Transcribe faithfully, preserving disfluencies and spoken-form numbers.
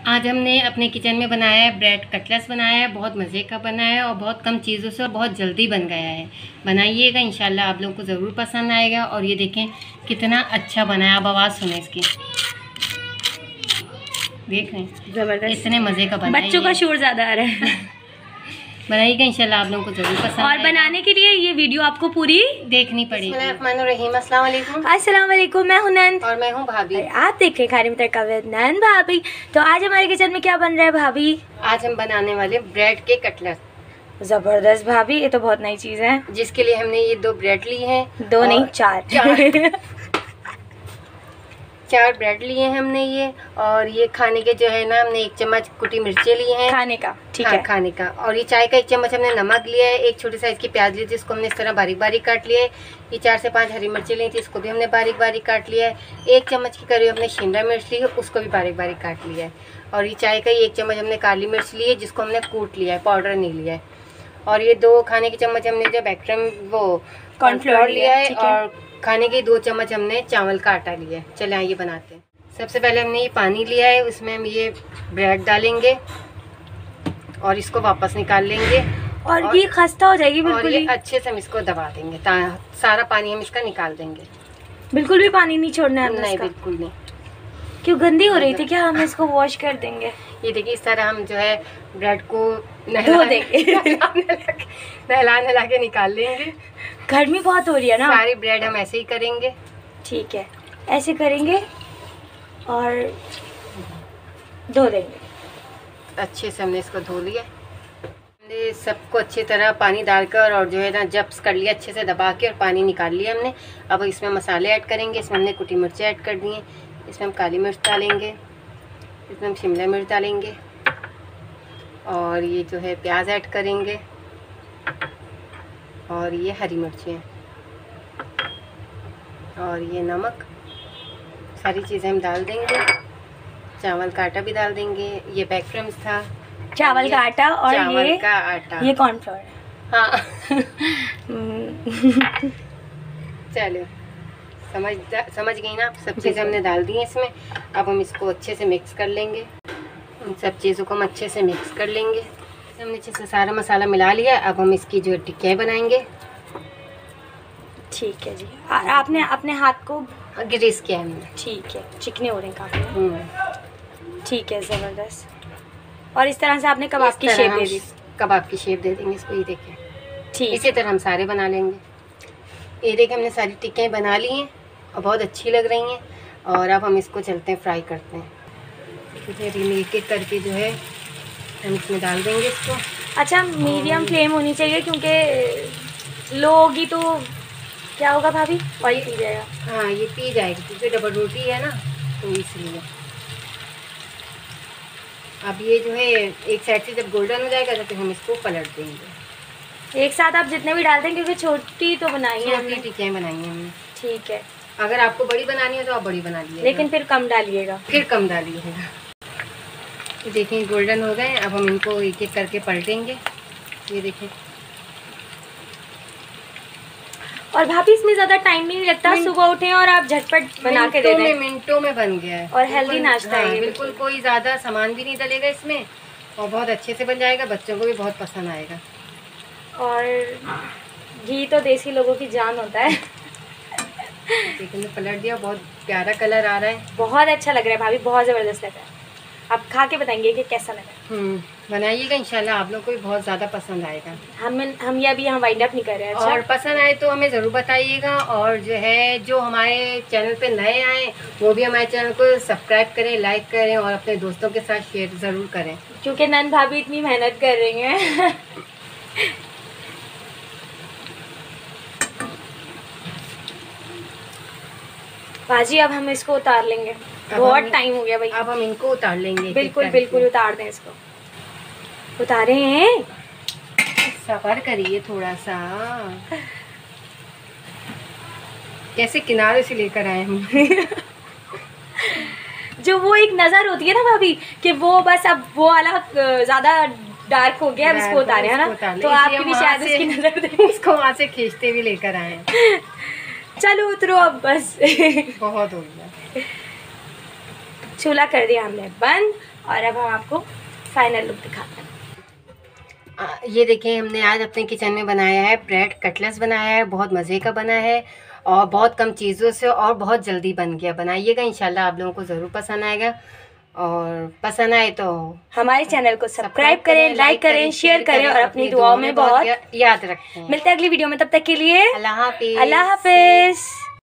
आज हमने अपने किचन में बनाया है ब्रेड कटलेट्स बनाया है, बहुत मज़े का बना है और बहुत कम चीज़ों से और बहुत जल्दी बन गया है। बनाइएगा, इंशाल्लाह आप लोगों को ज़रूर पसंद आएगा। और ये देखें कितना अच्छा बना है, आप आवाज़ सुने इसकी, देख रहे हैं जबरदस्त, इतने मज़े का बना है। बच्चों का शोर ज़्यादा आ रहा है। बनाइएगा, इंशाल्लाह आप लोगों को ज़रूर पसंद और आएगा। बनाने के लिए ये वीडियो आपको पूरी देखनी पड़ेगी। बिस्मिल्लाहिर्रहमानिर्रहीम, अस्सलाम वालेकुम। अस्सलाम वालेकुम, मैं हूं नंद और मैं हूं भाभी। आप देख रहे खाने में तड़का विद नंद भाभी। तो आज हमारे किचन में क्या बन रहा है भाभी? आज हम बनाने वाले ब्रेड के कटलेट्स। जबरदस्त भाभी, ये तो बहुत नई चीज है। जिसके लिए हमने ये दो ब्रेड ली हैं। दो नहीं, चार चार चार ब्रेड लिए हैं हमने ये। और ये खाने के जो है ना, हमने एक चम्मच कुटी मिर्चें ली हैं खाने का, ठीक हाँ, है खाने का। और ये चाय का एक चम्मच हमने नमक लिया है। एक छोटी साइज की प्याज ली थी, जिसको हमने इस तरह बारीक बारीक काट लिया है। ये चार से पांच हरी मिर्चें ली थी, इसको भी हमने बारीक बारीक काट लिया है। एक चम्मच की करीब हमने शिमला मिर्च ली है, उसको भी बारीक बारीक काट लिया है। और ये चाय का एक चम्मच हमने काली मिर्च ली है, जिसको हमने कूट लिया है, पाउडर नहीं लिया है। और ये दो खाने के चम्मच हमने जो बैक्ट्रम वो कॉर्नफ्लोर लिया है। और खाने के दो चम्मच हमने चावल का आटा लिया है। चले आइए बनाते हैं। सबसे पहले हमने ये पानी लिया है, उसमें हम ये ब्रेड डालेंगे और इसको वापस निकाल लेंगे। और, और ये खस्ता हो जाएगी बिल्कुल, और ये ही अच्छे से हम इसको दबा देंगे, सारा पानी हम इसका निकाल देंगे। बिल्कुल भी पानी नहीं छोड़ना है नहीं, बिल्कुल नहीं। क्यों, गंदी हो रही थी क्या? हम इसको वॉश कर देंगे। ये देखिए, इस तरह हम जो है ब्रेड को धो देंगे, नहला नहला के निकाल लेंगे। गर्मी बहुत हो रही है ना, सारी ब्रेड हम ऐसे ही करेंगे। ठीक है, ऐसे करेंगे और धो देंगे। अच्छे से हमने इसको धो लिया। हमने सबको अच्छी तरह पानी डालकर और जो है ना जब्स कर लिया, अच्छे से दबा के और पानी निकाल लिया हमने। अब इसमें मसाले ऐड करेंगे। इसमें हमने कुटी मिर्चें ऐड कर दी हैं। इसमें हम काली मिर्च डालेंगे, इसमें हम शिमला मिर्च डालेंगे और ये जो है प्याज ऐड करेंगे और ये हरी मिर्चें और ये नमक, सारी चीज़ें हम डाल देंगे। चावल का आटा भी डाल देंगे। ये बैकक्रम्स था, चावल का आटा और चावल ये का आटा, ये कॉर्नफ्लोर है। हाँ चलो, समझ समझ गई ना। सब चीज़ें हमने डाल दी हैं इसमें। अब हम इसको अच्छे से मिक्स कर लेंगे। उन सब चीज़ों को हम अच्छे से मिक्स कर लेंगे। हमने अच्छे से सारा मसाला मिला लिया। अब हम इसकी जो टिक्कियाँ बनाएंगे। ठीक है जी। आ, आपने अपने हाथ को ग्रीस किया है हमने। ठीक है, चिकने हो रहे हैं काफी। ठीक है, जबरदस्त। और इस तरह से आपने कबाब की शेप दे दी। कबाब की शेप दे देंगे इसको। ये देखिए, ठीक, इसी इसी तरह हम सारे बना लेंगे। ये देखिए, हमने सारी टिक्कियाँ बना ली हैं और बहुत अच्छी लग रही हैं। और अब हम इसको चलते हैं फ्राई करते हैं। एक एक करके जो है हम इसमें डाल देंगे इसको। अच्छा, मीडियम फ्लेम होनी चाहिए, क्योंकि लो होगी तो क्या होगा भाभी? ऑयल पी जाएगा। हाँ, ये पी जाएगी क्योंकि डबल रोटी है ना, तो इसलिए। अब ये जो है एक साइड से जब गोल्डन हो जाएगा तो हम इसको पलट देंगे। एक साथ आप जितने भी डालते हैं, क्योंकि छोटी तो बनाई है हमने, टिक्कियाँ बनाई हैं हमने। ठीक है, अगर आपको बड़ी बनानी है तो आप बड़ी बना लीजिए, लेकिन फिर कम डालिएगा। फिर कम डालिएगा। देखिए, गोल्डन हो गए। अब हम इनको एक एक करके पलटेंगे। ये देखिए। और भाभी, इसमें ज़्यादा टाइम भी नहीं लगता। सुबह उठे और आप झटपट बना के दे दें। मिनटों में बन गया है और हेल्दी नाश्ता है। बिल्कुल कोई ज़्यादा सामान भी नहीं डलेगा इसमें और बहुत अच्छे से बन जाएगा। बच्चों को भी बहुत पसंद आएगा। और घी तो देसी लोगों की जान होता है। देखिए, पलट दिया। बहुत प्यारा कलर आ रहा है, बहुत अच्छा लग रहा है भाभी, बहुत ज़बरदस्त लग रहा है। आप खा के बताएंगे कि कैसा लगा। हम्म बनाइएगा, इंशाल्लाह आप लोगों को भी बहुत ज़्यादा पसंद आएगा। हम हम ये अभी यहाँ वाइंड अप नहीं कर रहे हैं। अच्छा? और पसंद आए तो हमें ज़रूर बताइएगा। और जो है, जो हमारे चैनल पे नए आए वो भी हमारे चैनल को सब्सक्राइब करें, लाइक करें और अपने दोस्तों के साथ शेयर ज़रूर करें, क्योंकि नंद भाभी इतनी मेहनत कर रही हैं। बाजी, अब हम इसको उतार लेंगे। बहुत टाइम हो गया भाई। अब हम इनको उतार लेंगे। बिल्कुल बिल्कुल उतार दें इसको। उतारे हैं, सफर करिए थोड़ा सा। कैसे किनारे से लेकर आए हम। जो वो एक नजर होती है ना भाभी, कि वो बस अब वो वाला ज्यादा डार्क हो गया, अब इसको उतारे है ना, तो आपकी भी शायद उसकी नजर दें। इसको वहाँ से खींचते भी लेकर आए। चलो उतरो अब, बस बहुत हो गया। चूल्हा कर दिया हमने बंद और अब हम आपको फाइनल लुक दिखाते हैं। आ, ये देखिए हमने आज अपने किचन में बनाया है ब्रेड कटलेट्स बनाया है, बहुत मज़े का बना है और बहुत कम चीज़ों से और बहुत जल्दी बन गया। बनाइएगा, इंशाल्लाह आप लोगों को ज़रूर पसंद आएगा और पसंद आए तो हमारे चैनल को सब्सक्राइब करें, लाइक करें, शेयर करें और अपनी दुआओं में बहुत याद रखें। मिलते हैं अगली वीडियो में, तब तक के लिए अल्लाह हाफिज़। अल्लाह हाफिज़।